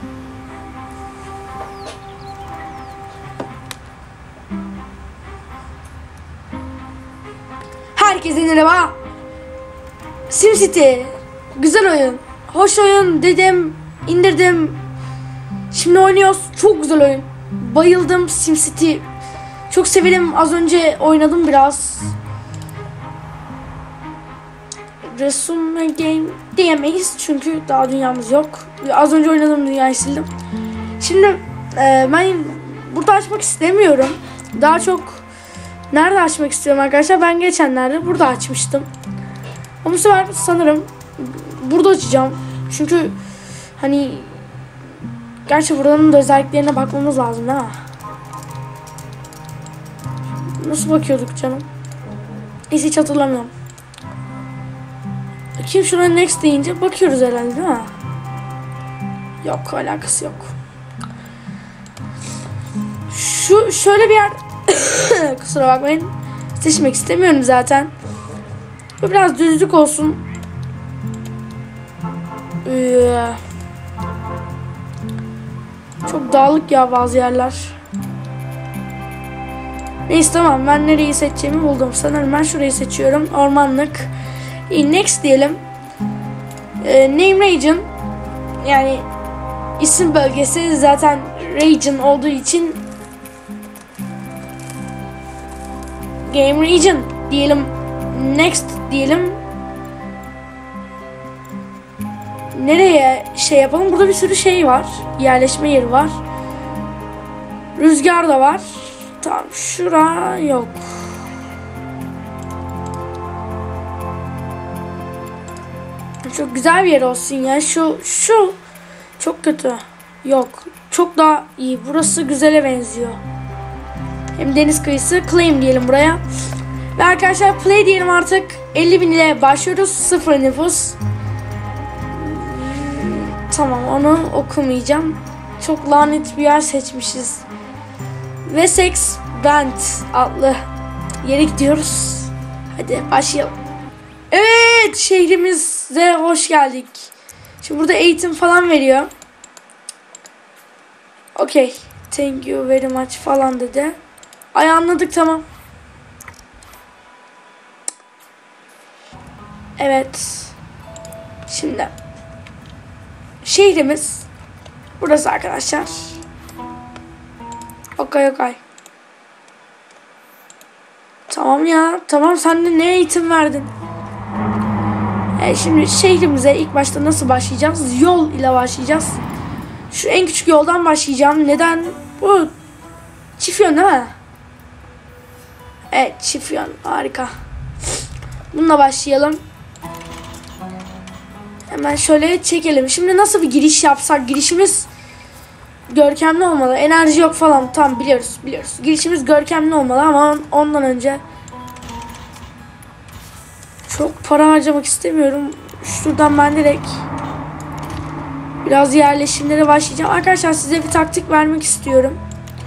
Herkese merhaba. SimCity güzel oyun, hoş oyun dedim, indirdim. Şimdi oynuyoruz. Çok güzel oyun. Bayıldım SimCity. Çok severim. Az önce oynadım biraz. Resume game diyemeyiz çünkü daha dünyamız yok. Az önce oynadığım dünyayı sildim. Şimdi ben burada açmak istemiyorum. Daha çok nerede açmak istiyorum arkadaşlar? Ben geçenlerde burada açmıştım. Ama bu sefer sanırım burada açacağım. Çünkü hani gerçi buranın da özelliklerine bakmamız lazım değil mi? Nasıl bakıyorduk canım? Neyse hiç hatırlamıyorum. Kim şuna next deyince bakıyoruz herhalde değil mi? Yok, alakası yok. Şöyle bir yer kusura bakmayın. Seçmek istemiyorum zaten. Bu biraz düzlük olsun. Çok dağlık ya bazı yerler. Neyse tamam, ben nereyi seçeceğimi buldum. Sanırım ben şurayı seçiyorum. Ormanlık. Next diyelim. Name region. Yani isim bölgesi zaten region olduğu için game region diyelim. Next diyelim. Nereye şey yapalım? Burada bir sürü şey var. Yerleşme yeri var. Rüzgar da var. Tamam, şura yok. Çok güzel bir yer olsun ya. Şu çok kötü. Yok. Çok daha iyi. Burası güzele benziyor. Hem deniz kıyısı. Claim diyelim buraya. Ve arkadaşlar play diyelim artık. 50.000 ile başlıyoruz. 0 nüfus. Tamam, onu okumayacağım. Çok lanet bir yer seçmişiz. Wessex Bend adlı yere gidiyoruz. Hadi başlayalım. Evet, şehrimize hoş geldik. Şimdi burada eğitim falan veriyor. Okay. Thank you very much falan dedi. Ay anladık, tamam. Evet. Şimdi şehrimiz burası arkadaşlar. Okay. Tamam ya. Tamam, sen de ne eğitim verdin? Şimdi şehrimize ilk başta nasıl başlayacağız? Yol ile başlayacağız. Şu en küçük yoldan başlayacağım. Neden? Bu çift yön değil mi? Evet, çift yön. Harika. Bununla başlayalım. Hemen şöyle çekelim. Şimdi nasıl bir giriş yapsak? Girişimiz görkemli olmalı. Enerji yok falan. Tamam, biliyoruz. Girişimiz görkemli olmalı ama ondan önce çok para harcamak istemiyorum. Şuradan ben direkt biraz yerleşimlere başlayacağım. Arkadaşlar size bir taktik vermek istiyorum.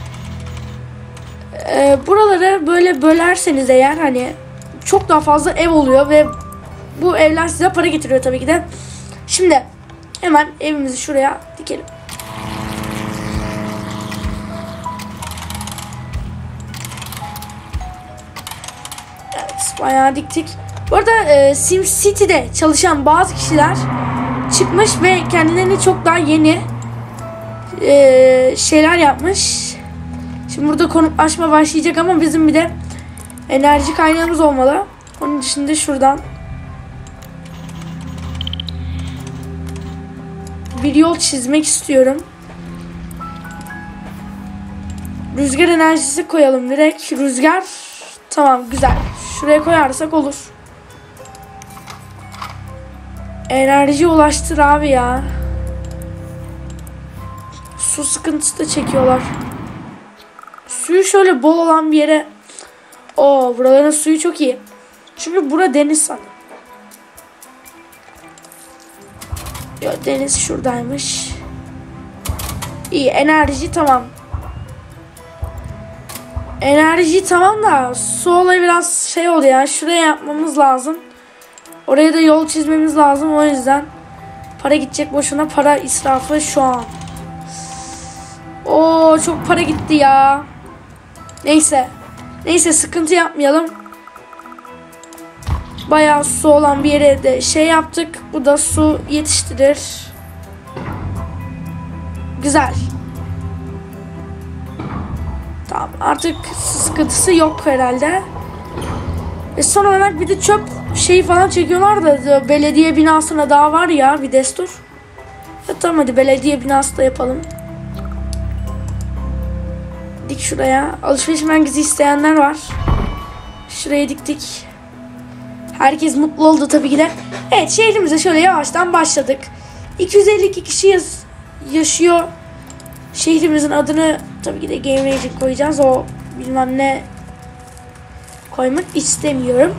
Buraları böyle bölerseniz eğer hani çok daha fazla ev oluyor ve bu evler size para getiriyor tabii ki de. Şimdi hemen evimizi şuraya dikelim. Evet, bayağı diktik. Bu arada SimCity'de çalışan bazı kişiler çıkmış ve kendilerini çok daha yeni şeyler yapmış. Şimdi burada konutlaşma başlayacak ama bizim bir de enerji kaynağımız olmalı. Onun dışında şuradan bir yol çizmek istiyorum. Rüzgar enerjisi koyalım direkt. Rüzgar. Tamam, güzel. Şuraya koyarsak olur. Enerji ulaştır abi ya. Su sıkıntısı da çekiyorlar. Suyu şöyle bol olan bir yere. Buraların suyu çok iyi. Çünkü bura deniz sanırım. Yok, deniz şuradaymış. İyi, enerji tamam. Enerji tamam da su olayı biraz şey oldu ya. Şuraya yapmamız lazım. Oraya da yol çizmemiz lazım. O yüzden para gidecek boşuna, para israfı şu an. Oo, çok para gitti ya. Neyse. Neyse, sıkıntı yapmayalım. Bayağı su olan bir yere de şey yaptık. Bu da su yetiştirir. Güzel. Tamam, artık sıkıntısı yok herhalde. Son olarak bir de çöp şeyi falan çekiyorlar da belediye binasına daha var ya bir destur. Tamam, hadi belediye binası da yapalım. Dik şuraya. Alışveriş merkezi isteyenler var. Şuraya diktik. Herkes mutlu oldu tabii ki de. Evet, şehrimize şöyle yavaştan başladık. 252 kişi yaşıyor. Şehrimizin adını tabii ki de Game Region koyacağız. O bilmem ne koymak istemiyorum.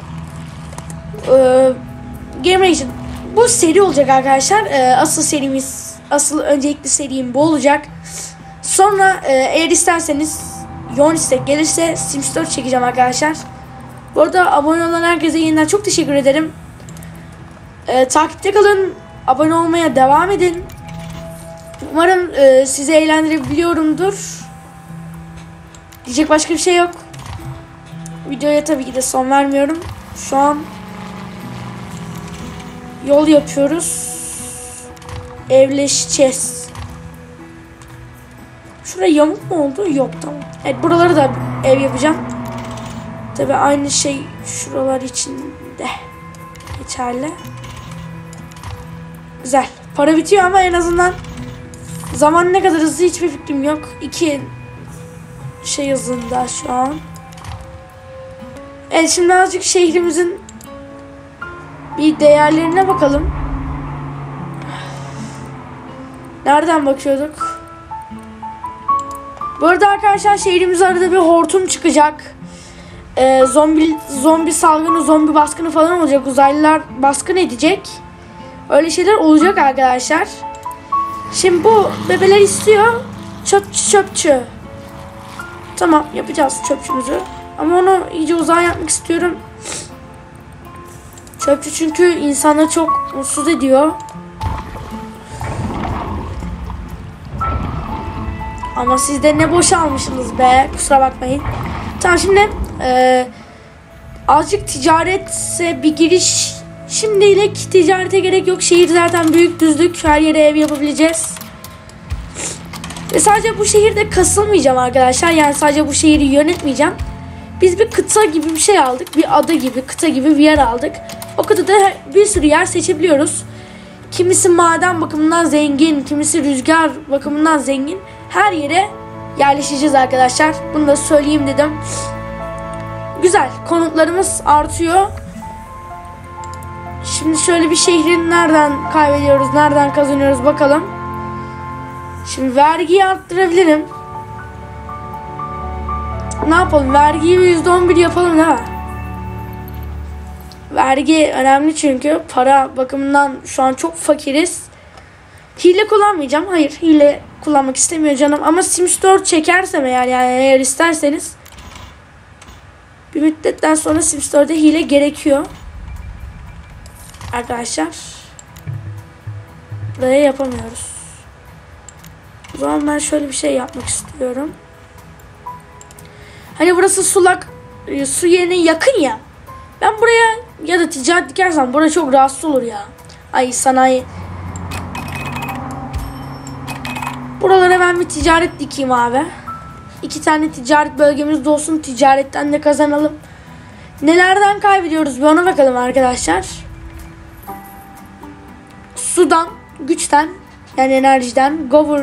Game Region. Bu seri olacak arkadaşlar. Asıl öncelikli serim bu olacak. Sonra eğer isterseniz, yoğun istek gelirse Sims 4 çekeceğim arkadaşlar. Bu arada abone olan herkese yeniden çok teşekkür ederim. Takipte kalın. Abone olmaya devam edin. Umarım sizi eğlendirebiliyorumdur. Diyecek başka bir şey yok. Videoya tabii ki de son vermiyorum. Şu an yol yapıyoruz. Evleşeceğiz. Şuraya yamuk mu oldu? Yok, tamam. Evet, buraları da ev yapacağım. Tabii aynı şey şuralar için de geçerli. Güzel. Para bitiyor ama en azından zaman ne kadar hızlı hiçbir fikrim yok. 2 şey hızında şu an. Evet, şimdi azıcık şehrimizin bir değerlerine bakalım. Nereden bakıyorduk? Bu arada arkadaşlar, şehrimize arada bir hortum çıkacak. Zombi salgını, zombi baskını falan olacak. Uzaylılar baskın edecek. Öyle şeyler olacak arkadaşlar. Şimdi bu bebeler istiyor. Çöpçü. Tamam, yapacağız çöpçümüzü. Ama onu iyice uzağa yapmak istiyorum. Çöpçü çünkü insanları çok mutsuz ediyor. Ama siz de ne boş almışsınız be. Kusura bakmayın. Tamam, şimdi azıcık ticaretse bir giriş. Şimdilik ticarete gerek yok. Şehir zaten büyük, düzlük. Her yere ev yapabileceğiz. Ve sadece bu şehirde kasılmayacağım arkadaşlar. Yani sadece bu şehri yönetmeyeceğim. Biz bir kıta gibi bir şey aldık. Bir ada gibi, kıta gibi bir yer aldık. O kıtada bir sürü yer seçebiliyoruz. Kimisi maden bakımından zengin, kimisi rüzgar bakımından zengin. Her yere yerleşeceğiz arkadaşlar. Bunu da söyleyeyim dedim. Güzel. Konutlarımız artıyor. Şimdi şöyle bir şehrin nereden kaybediyoruz, nereden kazanıyoruz bakalım. Şimdi vergiyi arttırabilirim. Ne yapalım? Vergiyi %11 yapalım değil mi? Vergi önemli çünkü para bakımından şu an çok fakiriz. Hile kullanmayacağım. Hayır, hile kullanmak istemiyor canım. Ama Sims 4 çekersem eğer isterseniz bir müddetten sonra Sims 4'e hile gerekiyor. Arkadaşlar. Buraya yapamıyoruz. O zaman ben şöyle bir şey yapmak istiyorum. Hani burası su yerine yakın ya. Ben buraya ya da ticaret dikersem burası çok rahatsız olur ya. Ay sanayi. Buralara ben bir ticaret dikeyim abi. 2 tane ticaret bölgemiz de olsun. Ticaretten de kazanalım. Nelerden kaybediyoruz bir ona bakalım arkadaşlar. Sudan, güçten, yani enerjiden,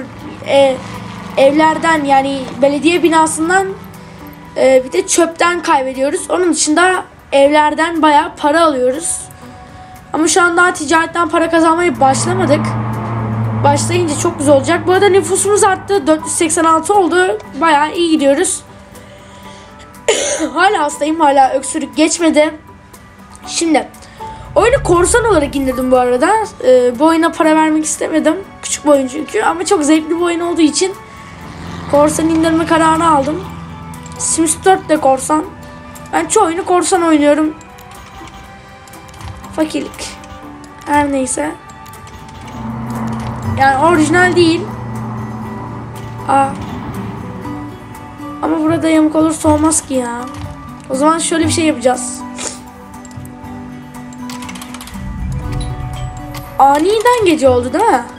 evlerden yani belediye binasından, bir de çöpten kaybediyoruz. Onun dışında evlerden bayağı para alıyoruz. Ama şu an daha ticaretten para kazanmaya başlamadık. Başlayınca çok güzel olacak. Bu arada nüfusumuz arttı. 486 oldu. Bayağı iyi gidiyoruz. Hala hastayım. Hala öksürük geçmedi. Şimdi oyunu korsan olarak indirdim bu arada. Bu oyuna para vermek istemedim. Küçük bir oyun çünkü. Ama çok zevkli bir oyun olduğu için korsan indirme kararı aldım. Sims 4 de korsan. Ben çoğu oyunu korsan oynuyorum. Fakirlik. Her neyse. Yani orijinal değil. Ama burada yamuk olursa olmaz ki ya. O zaman şöyle bir şey yapacağız. Aniden gece oldu değil mi?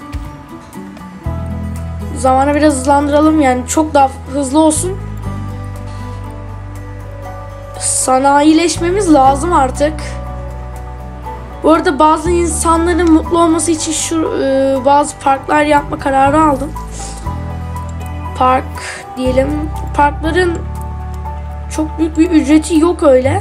Zamanı biraz hızlandıralım, yani çok daha hızlı olsun. Sanayileşmemiz lazım artık. Bu arada bazı insanların mutlu olması için bazı parklar yapma kararı aldım. Park diyelim. Parkların çok büyük bir ücreti yok öyle.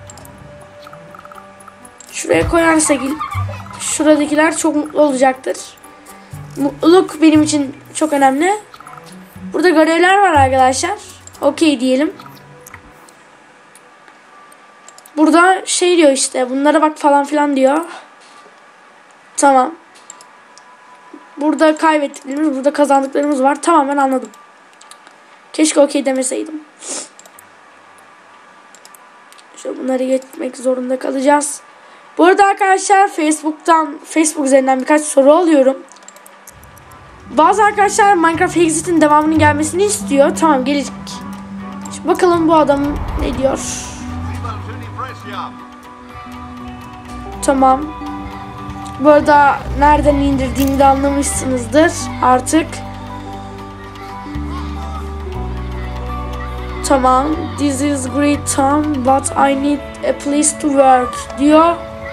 Şuraya koyarsak şuradakiler çok mutlu olacaktır. Mutluluk benim için çok önemli. Burada görevler var arkadaşlar. Okey diyelim. Burada şey diyor işte, bunlara bak falan filan diyor. Tamam. Burada kaybettiklerimiz, burada kazandıklarımız var. Tamam, ben anladım. Keşke okey demeseydim. Şöyle bunları geçmek zorunda kalacağız. Bu arada arkadaşlar Facebook üzerinden birkaç soru alıyorum. Bazı arkadaşlar Minecraft Exit'in devamının gelmesini istiyor. Tamam, gelecek. Şimdi bakalım bu adam ne diyor. Tamam. Bu arada nereden indirdiğimi de anlamışsınızdır artık. Tamam. This is great town, but I need a place to work diyor.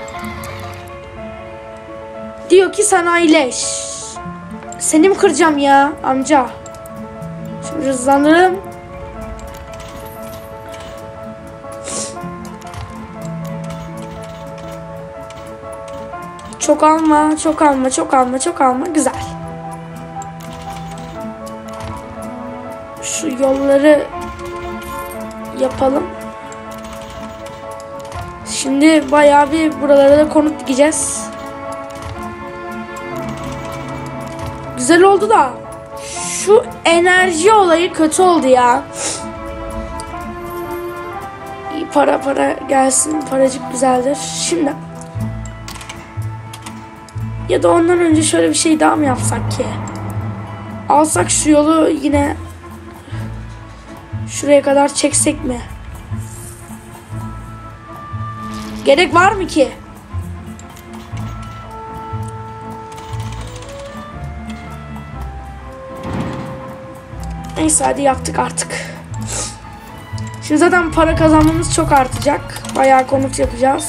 Diyor ki sanayileş. Seni mi kıracağım ya amca? Şimdi hızlandıralım. Çok alma, çok alma, çok alma, çok alma. Güzel. Şu yolları yapalım. Şimdi bayağı bir buralara da konut dikeceğiz. Güzel oldu da şu enerji olayı kötü oldu ya. İyi, para gelsin, paracık güzeldir. Şimdi ya da ondan önce şöyle bir şey daha mı yapsak ki? Alsak şu yolu yine şuraya kadar çeksek mi? Gerek var mı ki? Neyse, hadi yaptık artık. Şimdi zaten para kazanmamız çok artacak. Bayağı konut yapacağız.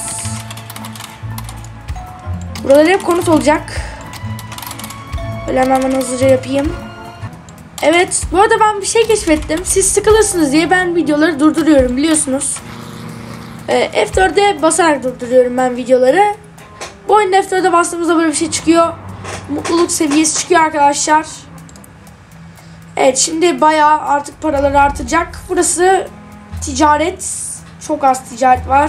Buralar hep konut olacak. Böyle hemen hızlıca yapayım. Evet, bu arada ben bir şey keşfettim. Siz sıkılırsınız diye ben videoları durduruyorum, biliyorsunuz. F4'e basarak durduruyorum ben videoları. Bu oyunda F4'e bastığımızda böyle bir şey çıkıyor. Mutluluk seviyesi çıkıyor arkadaşlar. Evet, şimdi bayağı artık paraları artacak. Burası ticaret. Çok az ticaret var.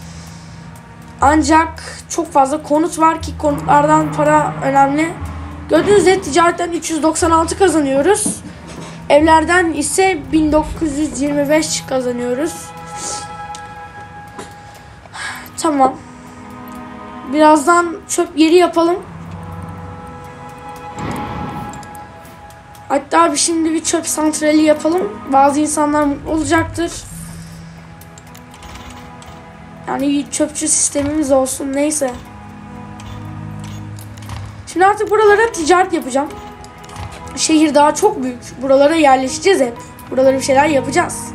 Ancak çok fazla konut var ki konutlardan para önemli. Gördüğünüz üzere ticaretten 396 kazanıyoruz. Evlerden ise 1925 kazanıyoruz. Tamam. Birazdan çöp yeri yapalım. Hatta şimdi bir çöp santrali yapalım. Bazı insanlar mutlu olacaktır. Yani bir çöpçü sistemimiz olsun, neyse. Şimdi artık buralara ticaret yapacağım. Şehir daha çok büyük. Buralara yerleşeceğiz hep. Buralara bir şeyler yapacağız.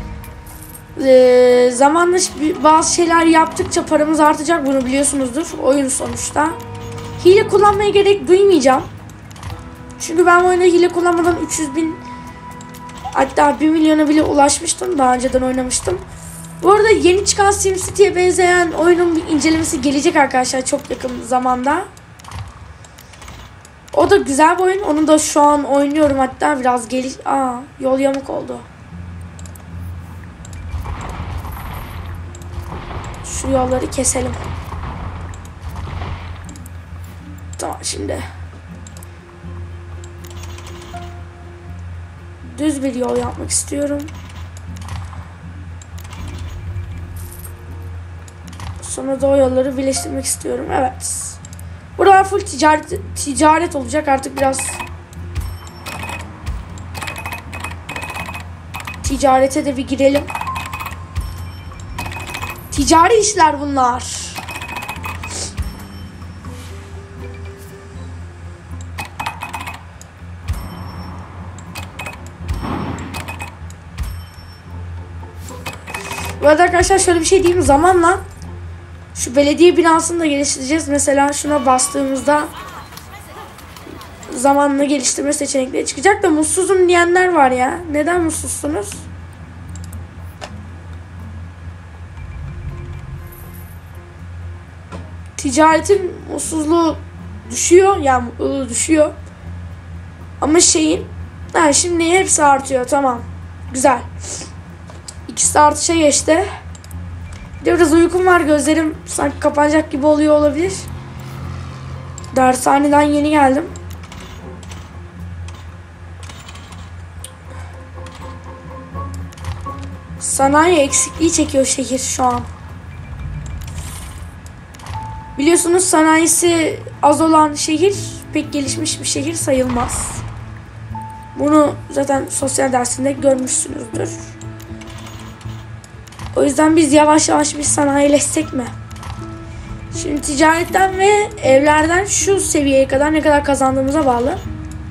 Zamanla bazı şeyler yaptıkça paramız artacak, bunu biliyorsunuzdur. Oyun sonuçta. Hile kullanmaya gerek duymayacağım. Çünkü ben bu oyunda hile kullanmadan 300.000, hatta 1 milyona bile ulaşmıştım. Daha önceden oynamıştım. Bu arada yeni çıkan SimCity'ye benzeyen oyunun bir incelemesi gelecek arkadaşlar çok yakın zamanda. O da güzel bir oyun. Onu da şu an oynuyorum, hatta biraz yol yamuk oldu. Şu yolları keselim. Tamam, şimdi düz bir yol yapmak istiyorum. Sonra da o yolları birleştirmek istiyorum. Evet. Buralar full ticaret olacak artık, biraz ticarete de bir girelim. Ticari işler bunlar. Bu arada arkadaşlar şöyle bir şey diyeyim, zamanla şu belediye binasını da geliştireceğiz. Mesela şuna bastığımızda zamanla geliştirme seçenekleri çıkacak da mutsuzum diyenler var ya. Neden mutsuzsunuz? Ticaretin mutsuzluğu düşüyor, yani mutluluğu düşüyor. Ama şimdi hepsi artıyor, tamam. Güzel. İkisi de artışa geçti. Bir de biraz uykum var, gözlerim sanki kapanacak gibi oluyor olabilir. Dershaneden yeni geldim. Sanayi eksikliği çekiyor şehir şu an. Biliyorsunuz sanayisi az olan şehir pek gelişmiş bir şehir sayılmaz. Bunu zaten sosyal dersinde görmüşsünüzdür. O yüzden biz yavaş yavaş bir sanayileşsek mi? Şimdi ticaretten ve evlerden şu seviyeye kadar ne kadar kazandığımıza bağlı.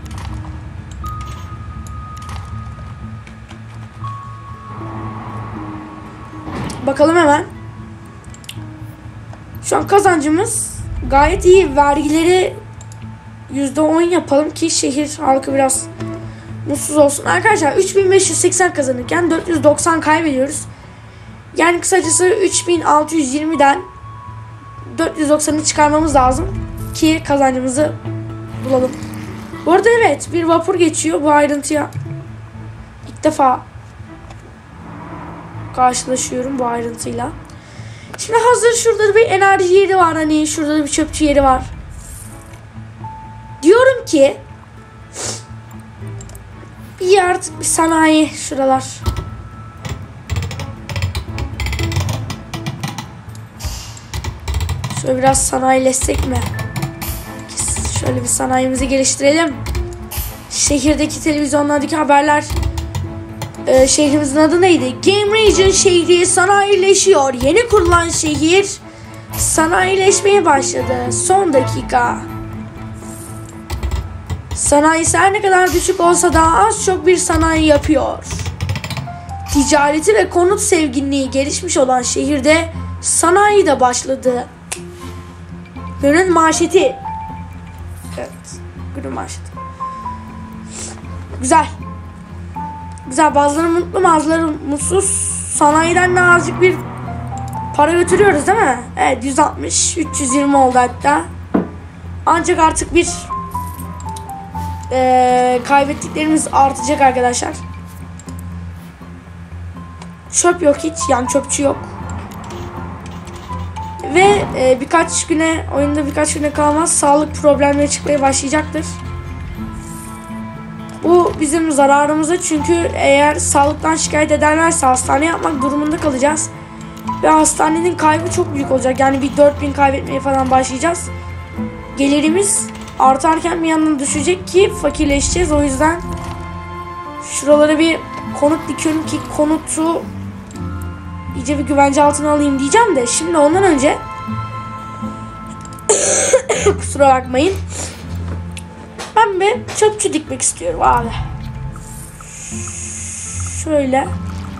Bakalım hemen. Şu an kazancımız gayet iyi. Vergileri %10 yapalım ki şehir halkı biraz mutsuz olsun. Arkadaşlar 3580 kazanırken 490 kaybediyoruz. Yani kısacası 3620'den 490'ı çıkarmamız lazım ki kazancımızı bulalım. Bu arada evet, bir vapur geçiyor. Bu ayrıntıya ilk defa karşılaşıyorum, bu ayrıntıyla. Şimdi hazır şurada bir enerji yeri var, hani şurada bir çöpçü yeri var. Diyorum ki artık bir sanayi şuralar. Şöyle biraz sanayileşsek mi? Şöyle bir sanayimizi geliştirelim. Şehirdeki televizyonlardaki haberler, şehrimizin adı neydi? Game Region şehri sanayileşiyor. Yeni kurulan şehir sanayileşmeye başladı. Son dakika. Sanayisi her ne kadar düşük olsa da az çok bir sanayi yapıyor. Ticareti ve konut sevginliği gelişmiş olan şehirde sanayi de başladı. Günün manşeti. Evet. Günün manşeti. Güzel. Güzel. Bazıları mutlu, bazıları mutsuz. Sanayiden de azıcık bir para götürüyoruz değil mi? Evet, 160, 320 oldu hatta. Ancak artık bir kaybettiklerimiz artacak arkadaşlar. Çöp yok hiç. Yani çöpçü yok. Ve oyunda birkaç güne kalmaz sağlık problemleri çıkmaya başlayacaktır. Bu bizim zararımıza, çünkü eğer sağlıktan şikayet ederlerse hastane yapmak durumunda kalacağız. Ve hastanenin kaybı çok büyük olacak. Yani bir 4000 kaybetmeye falan başlayacağız. Gelirimiz artarken bir yandan düşecek ki fakirleşeceğiz. O yüzden şuralara bir konut dikiyorum ki konutu iyice bir güvence altına alayım diyeceğim de. Şimdi ondan önce kusura bakmayın. Ben bir çöpçü dikmek istiyorum abi. Şöyle.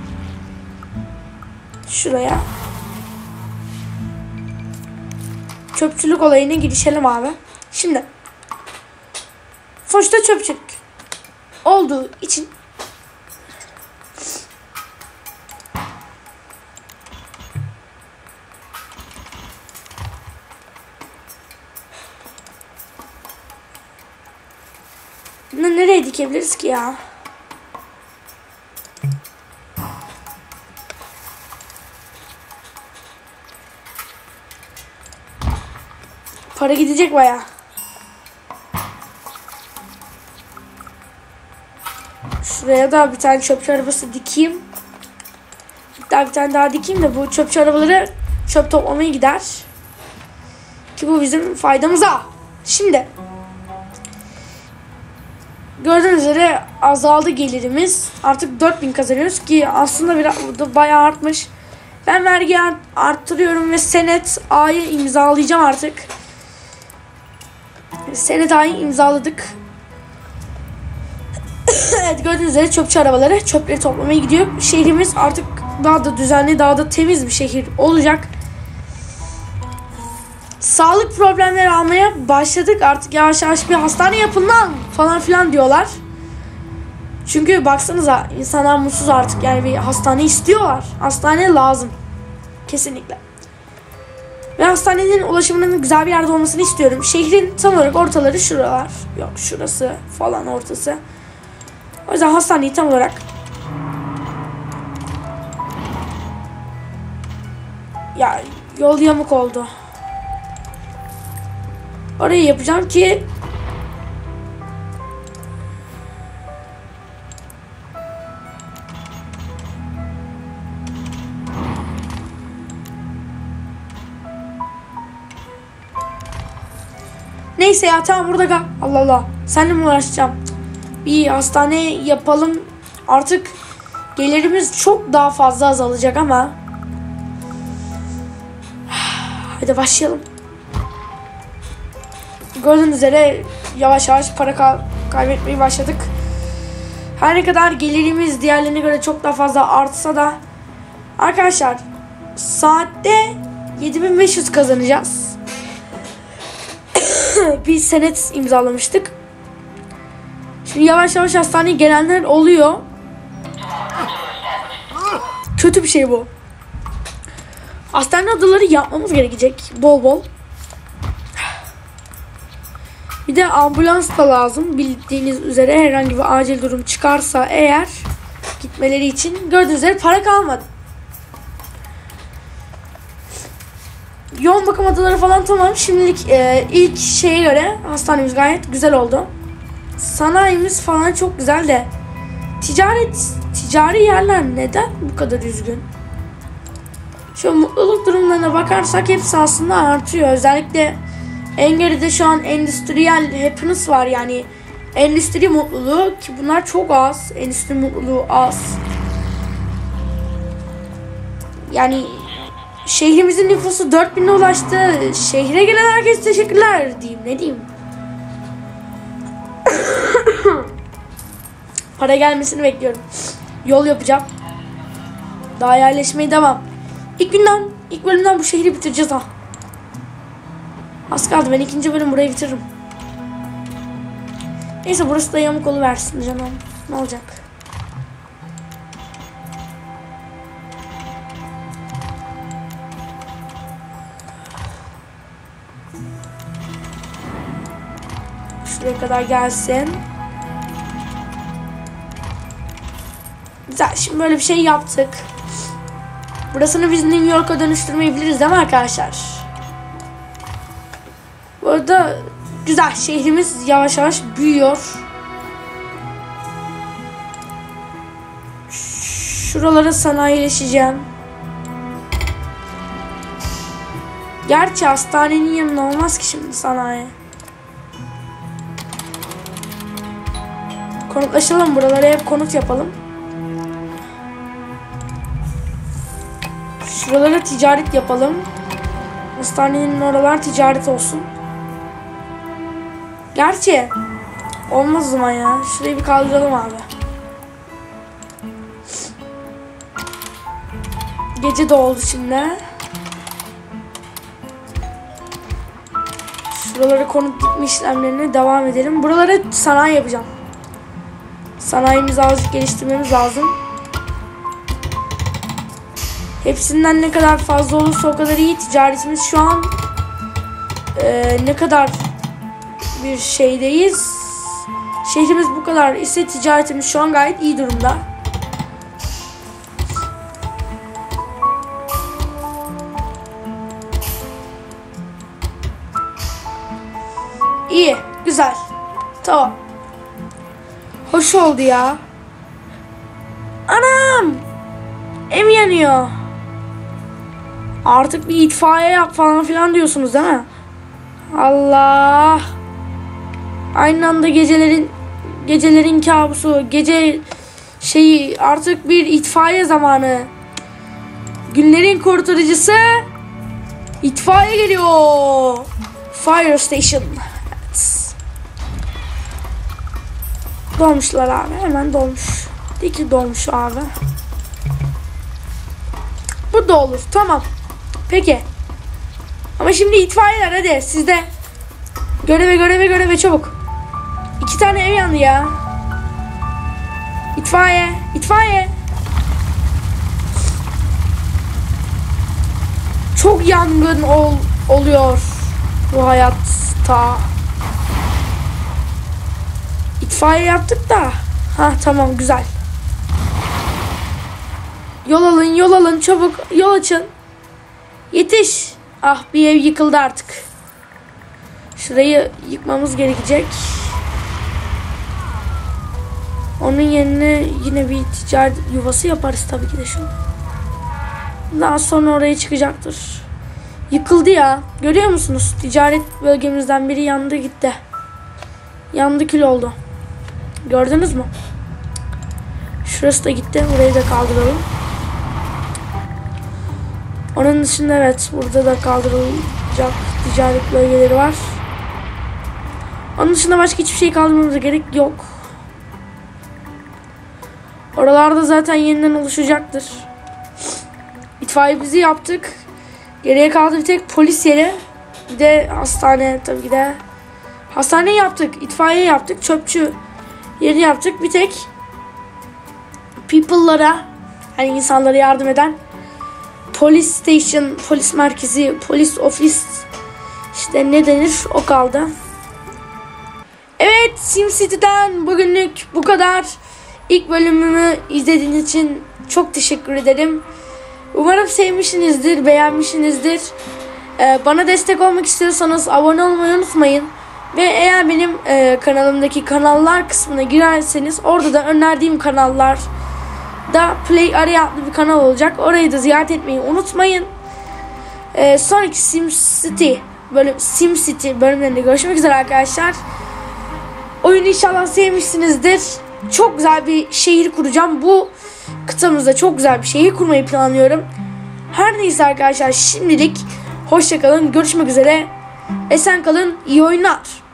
Şuraya. Çöpçülük olayına girişelim abi. Şimdi. Sonuçta çöpçülük olduğu için nereye dikebiliriz ki ya? Para gidecek bayağı. Şuraya da bir tane çöpçü arabası dikeyim. Hatta bir tane daha dikeyim de bu çöpçü arabaları çöp toplamaya gider. Ki bu bizim faydamıza. Şimdi gördüğünüz üzere azaldı gelirimiz. Artık 4000 kazanıyoruz ki aslında burada bayağı artmış. Ben vergi arttırıyorum ve Senet A'yı imzalayacağım artık. Senet A'yı imzaladık. Evet, gördüğünüz üzere çöpçü arabaları çöpleri toplamaya gidiyor. Şehrimiz artık daha da düzenli, daha da temiz bir şehir olacak. Sağlık problemleri almaya başladık. Artık yavaş yavaş bir hastane yapın lan falan filan diyorlar. Çünkü baksanıza insanlar mutsuz artık, yani bir hastane istiyorlar. Hastane lazım. Kesinlikle. Ve hastanenin ulaşımının güzel bir yerde olmasını istiyorum. Şehrin tam olarak ortaları şuralar. Yok, şurası falan ortası. O yüzden hastaneyi tam olarak ya yol yamuk oldu. Orayı yapacağım ki neyse ya, tamam burada kal. Allah Allah. Seninle mi uğraşacağım? Bir hastane yapalım. Artık gelirimiz çok daha fazla azalacak ama. Hadi başlayalım. Gördüğünüz üzere yavaş yavaş para kaybetmeye başladık. Her ne kadar gelirimiz diğerlerine göre çok daha fazla artsa da arkadaşlar saatte 7500 kazanacağız. Bir senet imzalamıştık. Şimdi yavaş yavaş hastaneye gelenler oluyor. Kötü bir şey bu. Hastane adaları yapmamız gerekecek bol bol. Bir de ambulans da lazım. Bildiğiniz üzere herhangi bir acil durum çıkarsa eğer gitmeleri için, gördüğünüz üzere para kalmadı. Yoğun bakım adaları falan tamam. Şimdilik ilk şeye göre hastanemiz gayet güzel oldu. Sanayimiz falan çok güzel de ticari yerler neden bu kadar üzgün? Şu mutluluk durumlarına bakarsak hepsi aslında artıyor. Özellikle en geride şu an endüstriyel happiness var, yani endüstri mutluluğu, ki bunlar çok az. Endüstri mutluluğu az. Yani şehrimizin nüfusu 4000'e ulaştı. Şehre gelen herkese teşekkürler diyeyim, ne diyeyim. Para gelmesini bekliyorum. Yol yapacağım. Daha yerleşmeye devam. İlk bölümden bu şehri bitireceğiz ha. Az kaldı, ben ikinci bölüm burayı bitiririm. Neyse, burası da yamuk oluversin canım. Ne olacak? Şuraya kadar gelsin. Güzel, şimdi böyle bir şey yaptık. Burasını biz New York'a dönüştürmeyebiliriz değil mi arkadaşlar? Bu arada güzel, şehrimiz yavaş yavaş büyüyor. Şuralara sanayileşeceğim. Gerçi hastanenin yanında olmaz ki şimdi sanayi. Konutlaşalım, buralara hep konut yapalım. Şuralara ticaret yapalım. Hastanenin oralar ticaret olsun. Gerçi olmaz o zaman ya. Şurayı bir kaldıralım abi. Gece de oldu şimdi. Şuralara konut dikme işlemlerine devam edelim. Buralara sanayi yapacağım. Sanayimizi azıcık geliştirmemiz lazım. Hepsinden ne kadar fazla olursa o kadar iyi. Ticaretimiz şu an ne kadar bir şeydeyiz. Şehrimiz bu kadar ise ticaretimiz şu an gayet iyi durumda. İyi, güzel. Tamam. Hoş oldu ya. Anam! Ev yanıyor. Artık bir itfaiye yap falan filan diyorsunuz değil mi? Allah! Aynı anda gecelerin gecelerin kabusu, gece şeyi, artık bir itfaiye zamanı. Günlerin kurtarıcısı itfaiye geliyor. Fire station. Evet. Dolmuşlar abi, hemen dolmuş. Diki dolmuş abi. Bu da olur, tamam. Peki. Ama şimdi itfaiyeler, hadi sizde. Göreve çabuk. 2 tane ev yandı ya. İtfaiye. Çok yangın oluyor bu hayatta. İtfaiye yaptık da. Ha tamam, güzel. Yol alın çabuk, yol açın. Yetiş. Ah, bir ev yıkıldı artık. Şurayı yıkmamız gerekecek. Onun yerine yine bir ticaret yuvası yaparız tabii ki de şunu. Daha sonra oraya çıkacaktır. Yıkıldı ya. Görüyor musunuz? Ticaret bölgemizden biri yandı gitti. Yandı, kül oldu. Gördünüz mü? Şurası da gitti. Burayı da kaldıralım. Onun dışında evet, burada da kaldırılacak ticaret bölgeleri var. Onun dışında başka hiçbir şey kaldırmamıza gerek yok. Oralarda zaten yeniden oluşacaktır. İtfaiyemizi yaptık. Geriye kaldı bir tek polis yeri. Bir de hastane, tabii ki de. Hastane yaptık, itfaiye yaptık, çöpçü yeri yaptık. Bir tek people'lara, hani insanlara yardım eden polis station, polis merkezi, polis ofis, işte ne denir, o kaldı. Evet, SimCity'den bugünlük bu kadar. İlk bölümümü izlediğiniz için çok teşekkür ederim. Umarım sevmişsinizdir, beğenmişsinizdir. Bana destek olmak istiyorsanız abone olmayı unutmayın. Ve eğer benim kanalımdaki kanallar kısmına girerseniz orada da önerdiğim kanallar da Play Area adlı bir kanal olacak. Orayı da ziyaret etmeyi unutmayın. Sonraki SimCity bölümlerinde görüşmek üzere arkadaşlar. Oyunu inşallah sevmişsinizdir. Çok güzel bir şehir kuracağım. Bu kıtamızda çok güzel bir şehir kurmayı planlıyorum. Her neyse arkadaşlar, şimdilik hoşça kalın. Görüşmek üzere. Esen kalın. İyi oyunlar.